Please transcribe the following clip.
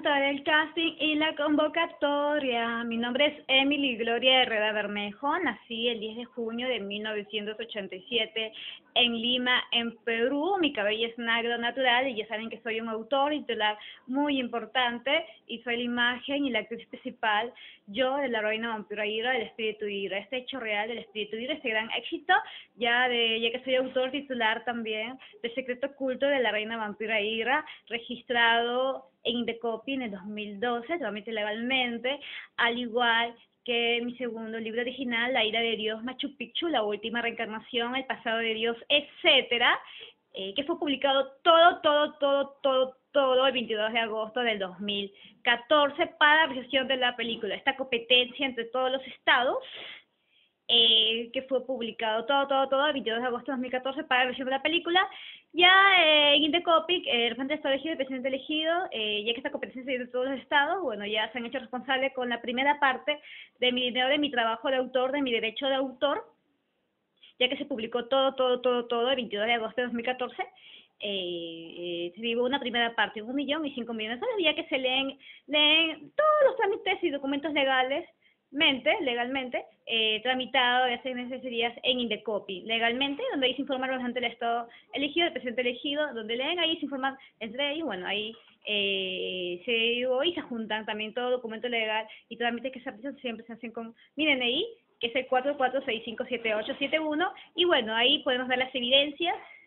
para el casting y la convocatoria. Mi nombre es Emily Gloria Herrera Bermejo. Nací el 10 de junio de 1987 en Lima, en Perú. Mi cabello es negro natural y ya saben que soy un autor y titular muy importante y soy la imagen y la actriz principal, yo, de la heroína vampiro Ira, del espíritu Ira. Este hecho real del espíritu Ira, este gran éxito, ya que soy autor titular también de Secreto Oculto de la reina vampira Ira, registrado en Indecopy en el 2012, totalmente legalmente, al igual que mi segundo libro original, La ira de Dios, Machu Picchu, la última reencarnación, el pasado de Dios, etcétera, que fue publicado todo el 22 de agosto del 2014 para realización de la película. Esta competencia entre todos los estados, que fue publicado todo el 22 de agosto de 2014 para la versión de la película. Ya en Indecopy, el representante está elegido, el presidente elegido, ya que esta competencia se dio de todos los estados, bueno, ya se han hecho responsables con la primera parte de mi dinero, de mi trabajo de autor, de mi derecho de autor, ya que se publicó todo el 22 de agosto de 2014. Se dio una primera parte, 1.005.000.000 soles, ya que se leen todos los trámites y documentos legalmente, tramitado de hace meses días en Indecopy, legalmente, donde ahí se informa el representante del Estado elegido, el presidente elegido, donde leen, ahí se informan entre ellos, bueno, ahí se juntan también todo documento legal y trámites que se hacen, siempre se hacen con mi DNI, que es el 44657871, y bueno, ahí podemos dar las evidencias